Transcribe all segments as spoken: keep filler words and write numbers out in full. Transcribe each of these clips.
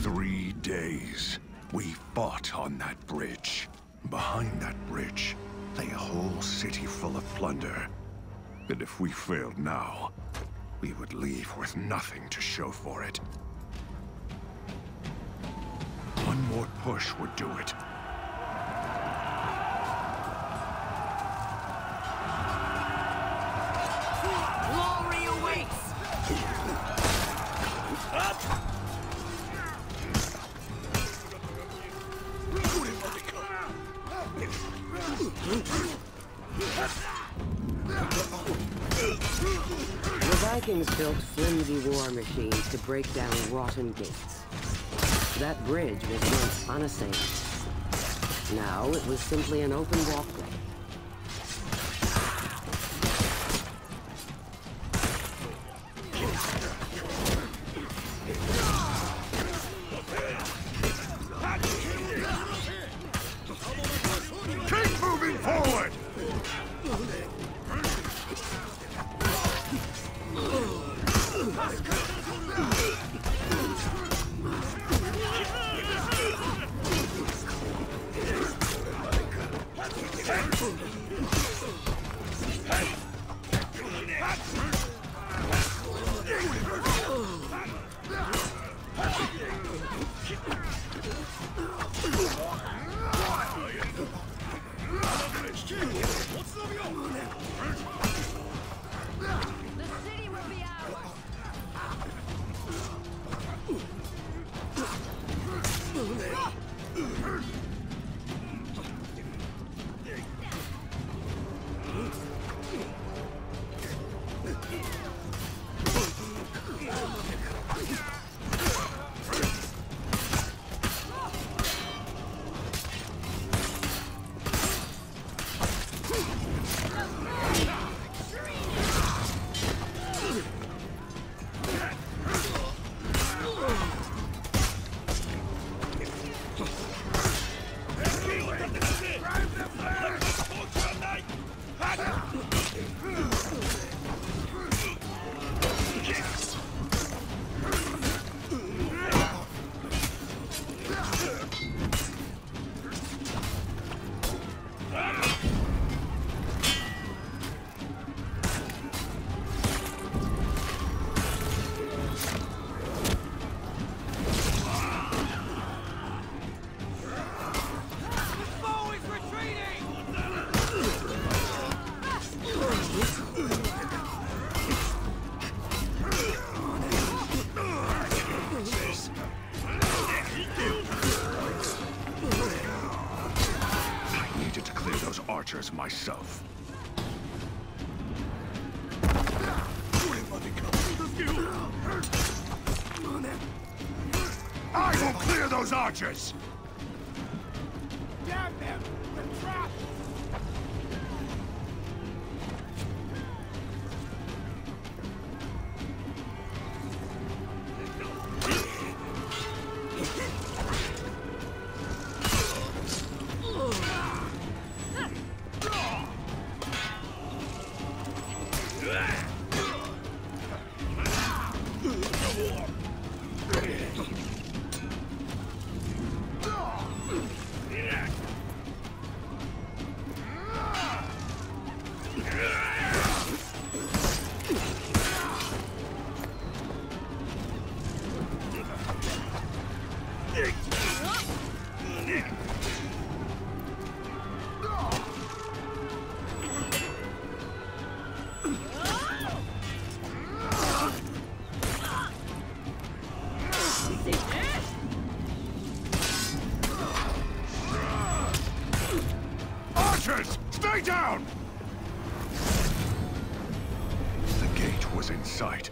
three days, we fought on that bridge. Behind that bridge lay a whole city full of plunder. And if we failed now, we would leave with nothing to show for it. One more push would do it. Glory awaits! The Vikings built flimsy war machines to break down rotten gates. That bridge was once unassailable. Now it was simply an open walkway. Keep moving forward! Archers myself. I will clear those archers! Damn them! The trap! Archers, stay down! The gate was in sight.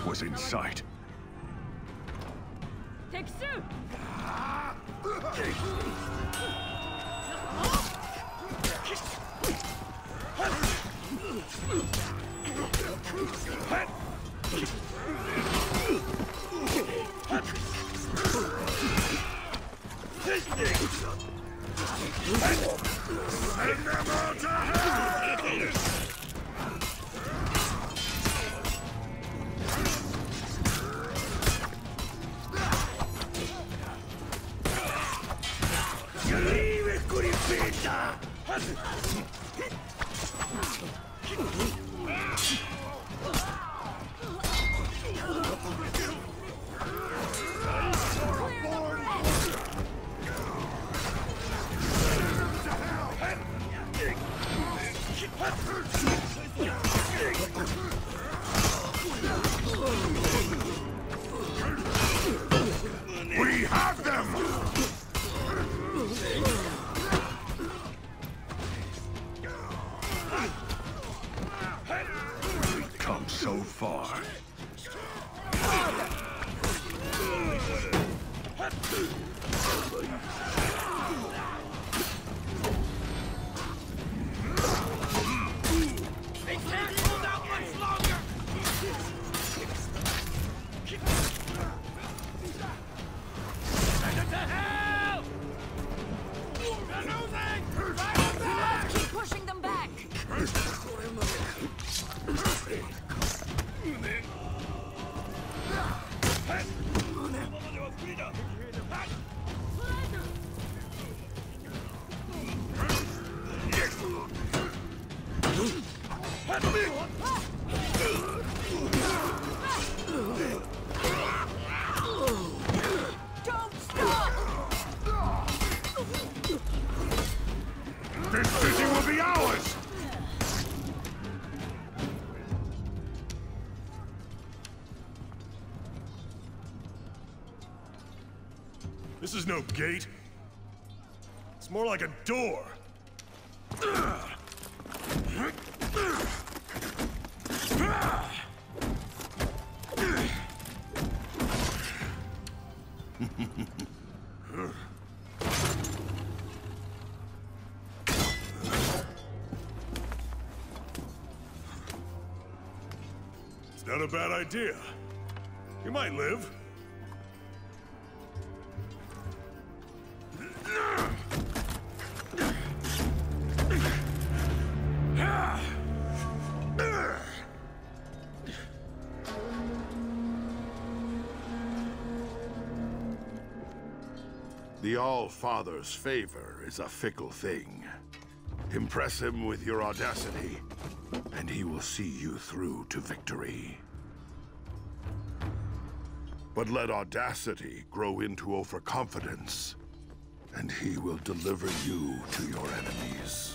was in sight. Take suit! Send them all to hell! We have them! We've come so far. They can't hold out much longer! Send it to hell! They're losing! Fire back! Keep pushing them back! Don't stop! This city will be ours! This is no gate. It's more like a door. It's not a bad idea. You might live. The All-Father's favor is a fickle thing. Impress him with your audacity, and he will see you through to victory. But let audacity grow into overconfidence, and he will deliver you to your enemies.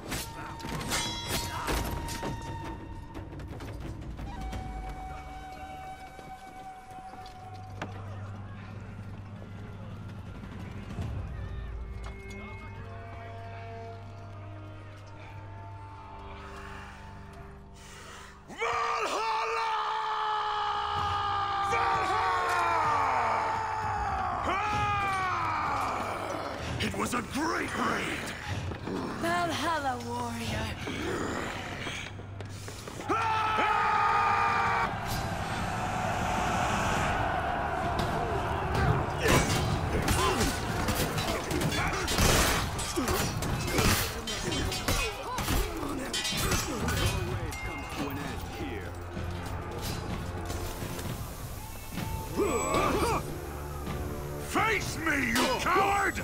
It was a great raid! Valhalla, warrior! Face me, you coward!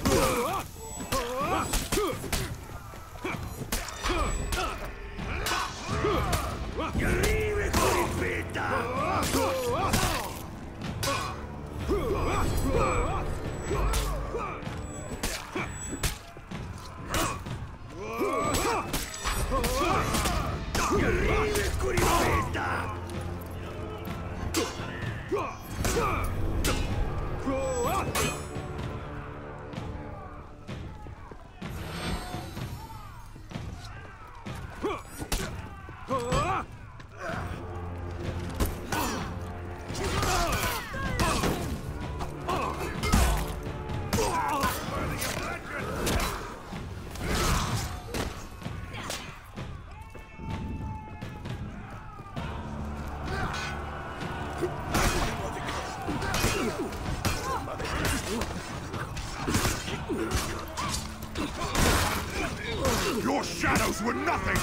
Your shadows were nothing!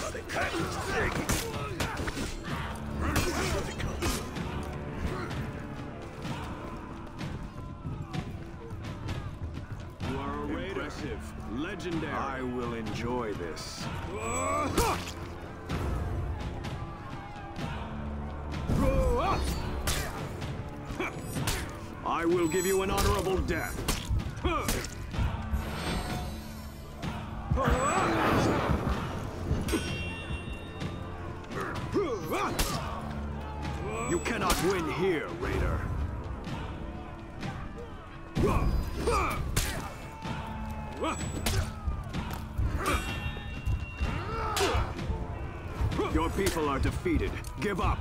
You are a raider. Impressive. Legendary. I will enjoy this. I will give you an honorable death. You cannot win here, Raider. Your people are defeated. Give up.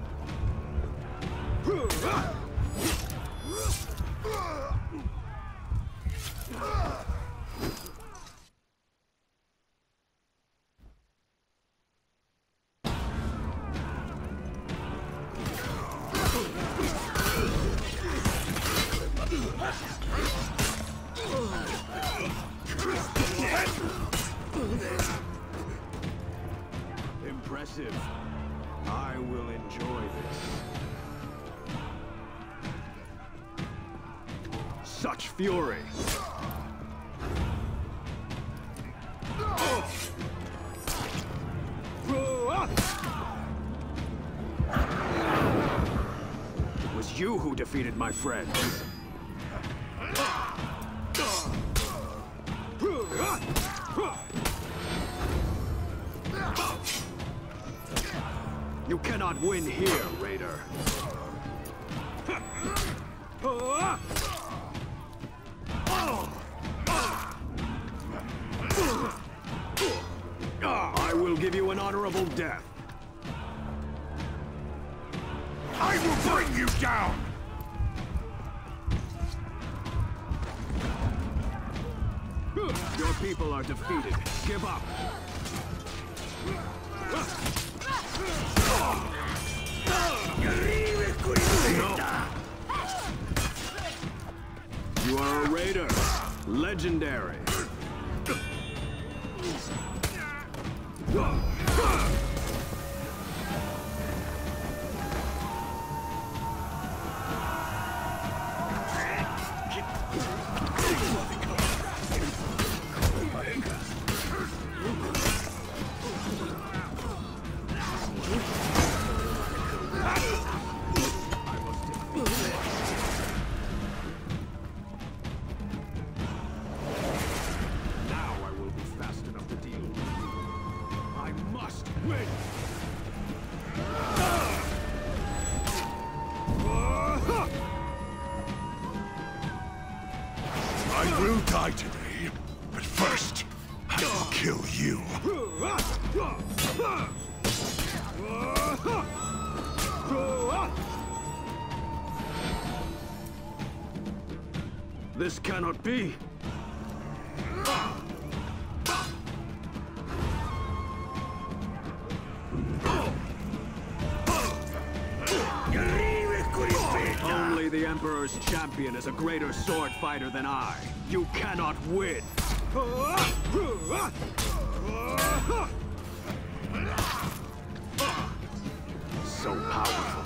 Impressive. I will enjoy this. Such fury. It was you who defeated my friends. You cannot win here, Raider. I will give you an honorable death. I will bring you down! Your people are defeated. Give up. You are a raider. Legendary. I will die today, but first, I will kill you. This cannot be. Only the Emperor's champion is a greater sword fighter than I. You cannot win. So powerful.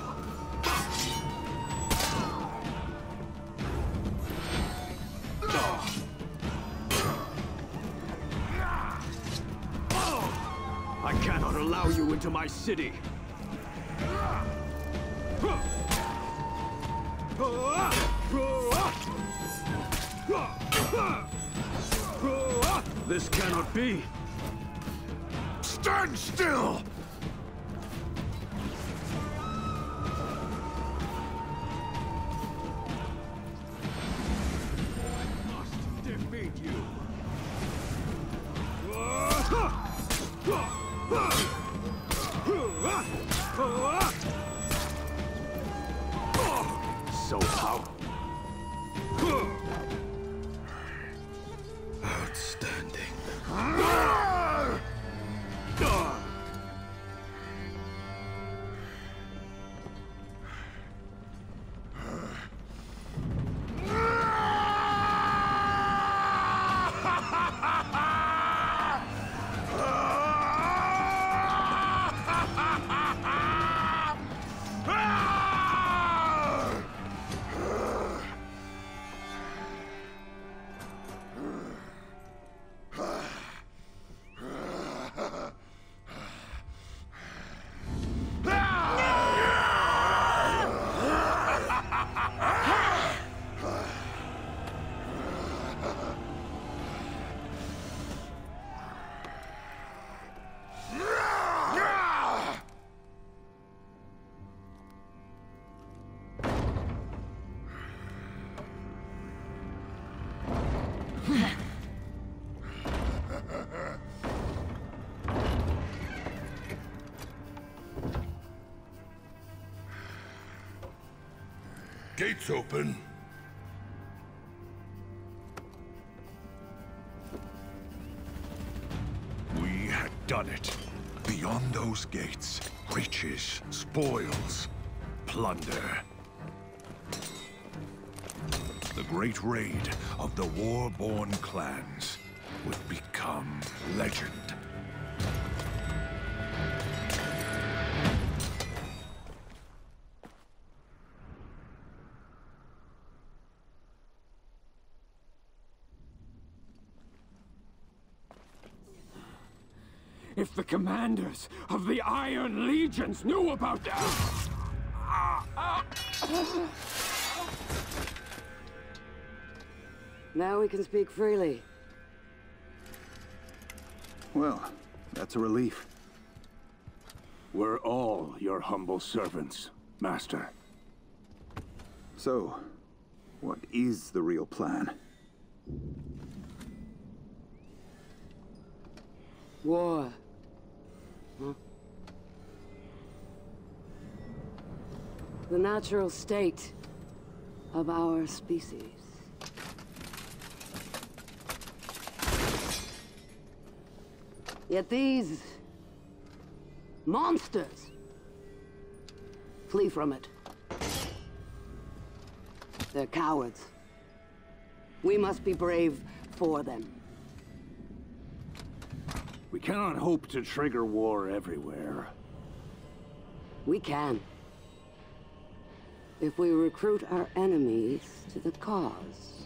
I cannot allow you into my city. This cannot be. Stand still! I must defeat you. So powerful. Outstanding. gates open. We had done it. Beyond those gates, riches, spoils, plunder. The great raid of the war-born clans would become legend. If the commanders of the Iron Legions knew about that... Now we can speak freely. Well, that's a relief. We're all your humble servants, Master. So, what is the real plan? War. Huh? The natural state of our species. Yet these monsters flee from it. They're cowards. We must be brave for them. We cannot hope to trigger war everywhere. We can. If we recruit our enemies to the cause.